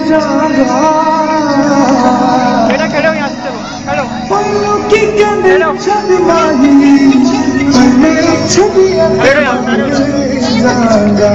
जाऊंगा। खड़ो यहाँ से खड़ो। पलों की कहने छवि माही मैं छवि जाऊंगा।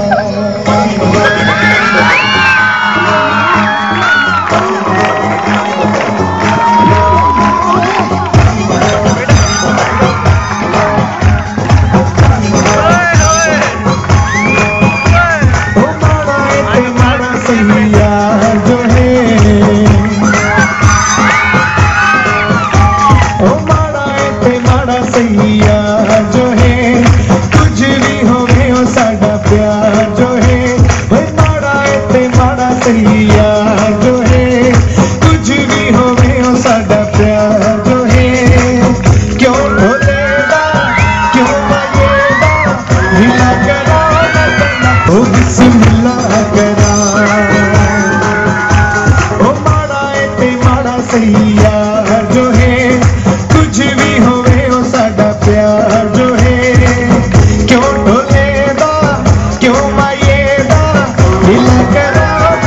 जो है कुछ भी होवे ओ साडा प्यार जो है क्यों ढोलेदा क्यों मायेदा दिल करा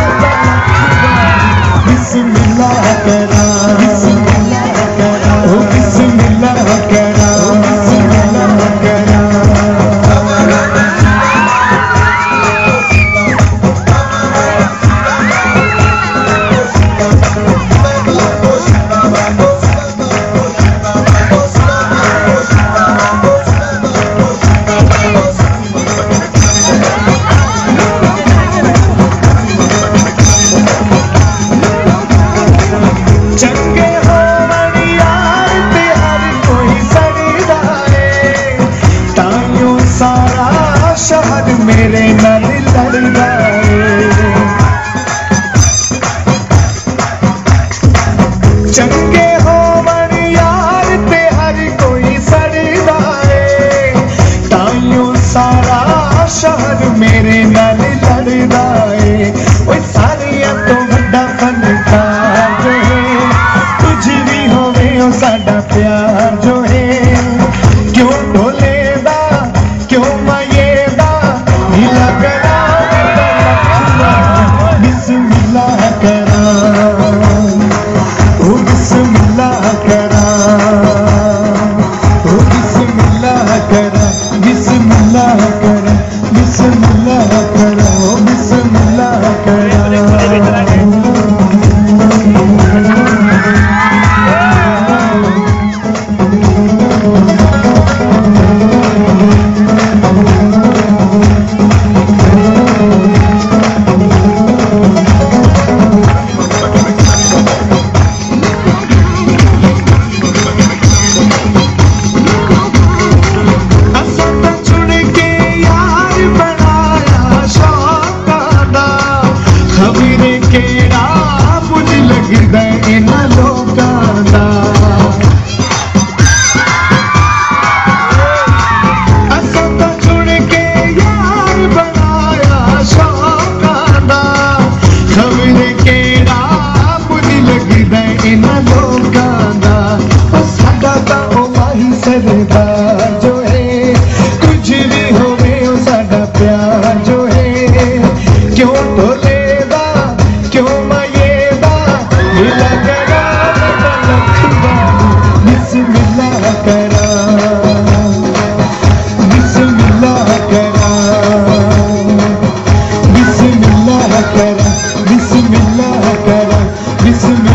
बिस्मिल्लाह करा बिस्मिल्लाह करा ओ बिस्मिल्लाह करा बिस्मिल्लाह करा। शहर मेरे नाल लड़दा चंगे होवन यार ते हर कोई सड़दा ताइयों सारा शहर मेरे नाल लड़दा ओए सारियां तो बड़ा फनकार जो है कुछ भी होवे ओ साडा प्यार जो है क्यों ढोलेदा क्यों बिस्मिल्लाह करा ओ बिस्मिल्लाह करा ओ बिस्मिल्लाह करा बिस्मिल्लाह करा बिस्मिल्लाह करा ओ बिस्मिल्लाह करा। जो है कुछ भी होवे ओ साडा प्यार जो है क्यों ढोलेदा क्यों मायेदा दिल करा बिस्मिल्लाह करा बिस्मिल्लाह करा बिस्मिल्लाह करा बिस्मिल्लाह करा बिस्मिल्लाह